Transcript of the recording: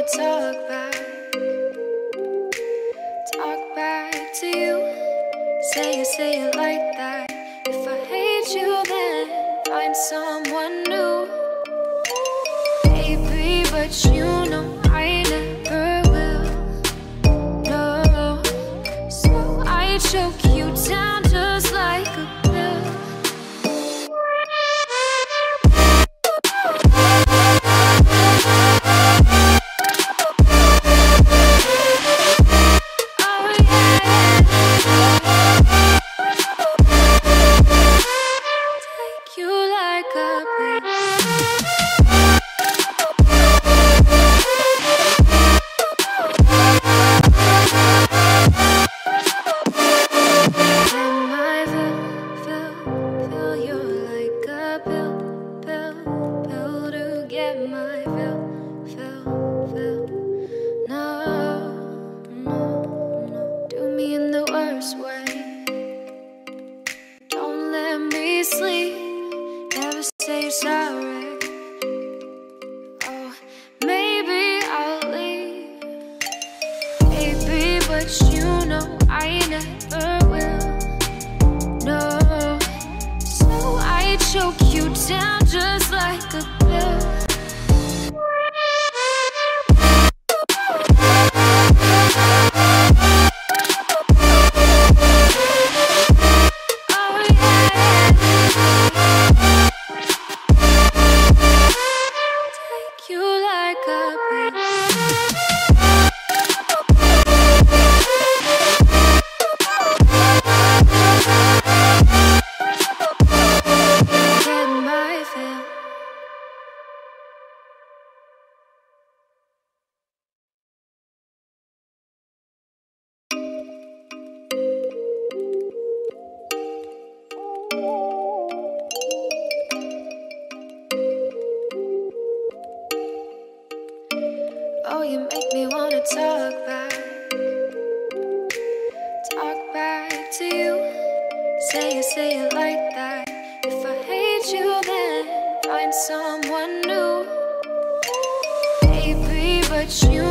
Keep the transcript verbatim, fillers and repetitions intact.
talk back, talk back to you. Say it, say it like that. If I hate you, then find someone new. Baby, but you know I never will. No, so I choke you down just like a pill. Oh, you make me wanna talk back, talk back to you. Say it, say it like that. If I hate you, then find someone new. Baby, but you